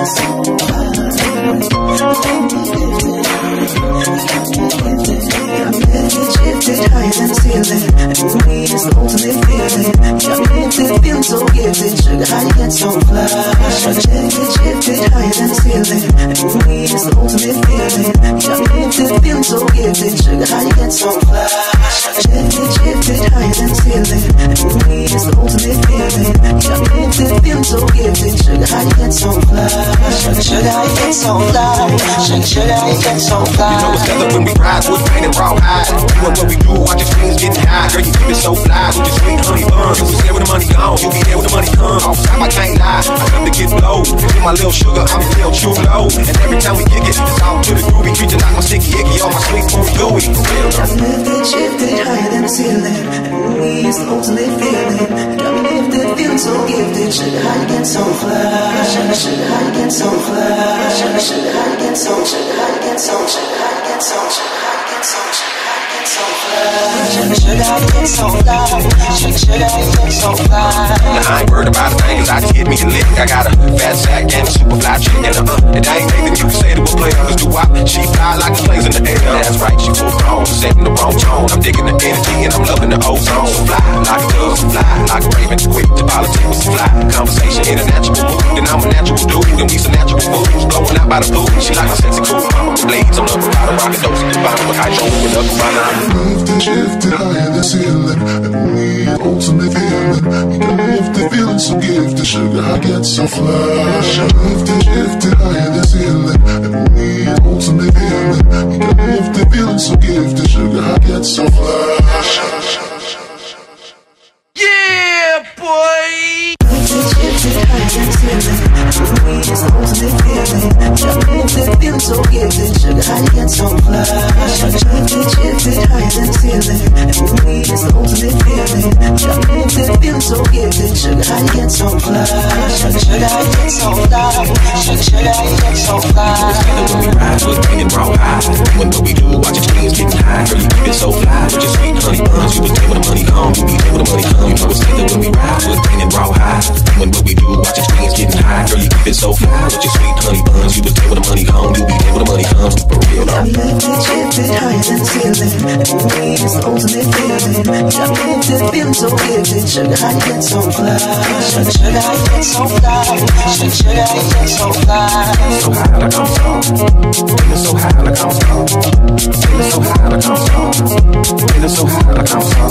Shifted higher than the ceiling, and we is the ultimate feeling. Got me lifted, feeling so gifted. Sugar, how you get so fly? Shifted higher than the ceiling, and we is the ultimate feeling. Got me lifted, feeling so gifted. Sugar, how you get so fly? Shifted higher than the ceiling, and we is the ultimate feeling. Got me lifted, feeling so gifted. Sugar, how you get so fly? Sugar, how you get so fly? Sugar, how you get so fly? You know it's together when we ride, wood pain and raw hide. Doing what we do, watch your screens getting high. Girl, you keep it so fly with your sweet honey buns. You there when the money gone, you be there when the money comes. Off time, I can't lie, I love to get low. With my little sugar, I'm still true low. And every time we kick it, it's all to the groovy. Treat you like my sticky icky on my sweet food gooey. Lifted, shifted higher than the ceiling, and we is the ultimate feeling. Got me lifted, feeling so gifted. Sugar, how you get so fly? Sugar, how you get so fly? Sugar, how you get so? Sugar, how you get so? Sugar, how you get so? Sugar, how you get so? Sugar, how you get so fly? Sugar, how you get so fly? Now I ain't worried about a thing, cause I just hit me a lick. I got a fat sack and a super fly chick and and I ain't thinking you can say that we'll play cause do wop. She fly like the planes in the air. That's right, she full grown, setting the wrong tone. I'm digging the energy and I'm loving the ozone. So fly like a dove, fly like a raven. Quick to politics with fly. Conversation in a natural mood, and I'm a natural dude. And we some natural fools, blowing out by the blue. She like my sexy cool mama. Blades on the bottom, rockin' dose at the bottom. But I show with up by now. Shifted higher than ceiling, and we ultimate feeling. You can lift the feeling so gifted. Sugar, I get so fly. Shifted higher than ceiling, and we ultimate feeling. You can lift the feeling so gifted. Sugar, I get so fly. Yeah, boy! Shifted higher than the ceiling, and we is the ultimate feeling. Got me lifted, feeling so gifted. Sugar, how you get so fly? Shifted higher than the ceiling, and we is the ultimate feeling. Got me lifted, feeling so gifted. Sugar, how you get so fly? Sugar, how you get so fly? Sugar, how you get so fly? When we ride, wood pain and raw hide. When what we do, watch your screens getting high. Girl, you keep it so fly with your sweet honey buns. You was there when the money come, you be there when the money come. You know it's together when we ride, wood pain and raw hide. When what we do, watch your screens getting high. Girl, you keep it so fly with your sweet honey buns. You was there when the money come, you be there when the money comes. For real, got me lifted, shifted higher than the ceiling, and we is the ultimate feeling. Got me lifted, feeling so gifted. Sugar, how you get so fly? Sugar, how you get so fly? Sugar, how you get so fly? So high like I'm tall, feeling so high like I'm tall, feeling so high like I'm tall, feeling so high like I'm tall.